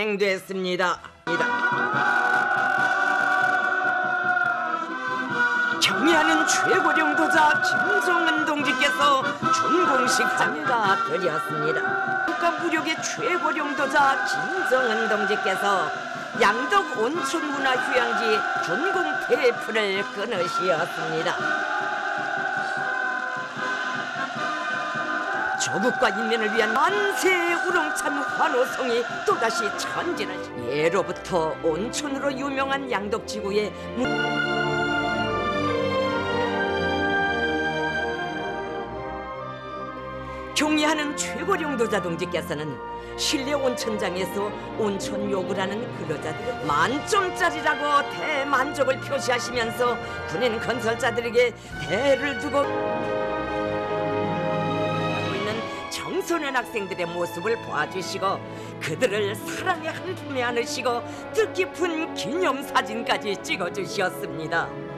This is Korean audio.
진행됐습니다. 경의하는 최고령도자 김정은 동지께서 준공식 참가드렸습니다. 국가무력의 최고령도자 김정은 동지께서 양덕 온천문화휴양지 준공 테이프를 끊으시었습니다. 조국과 인민을 위한 만세의 우렁찬 환호성이 또다시 전진을. 예로부터 온천으로 유명한 양덕지구의 경의하는 최고령도자 동지께서는 실내 온천장에서 온천 욕을 하는 근로자들의 만점짜리라고 대만족을 표시하시면서 군인 건설자들에게 대를 두고 있는 청소년 학생들의 모습을 보아주시고 그들을 사랑의 한 품에 안으시고 뜻깊은 기념사진까지 찍어주셨습니다.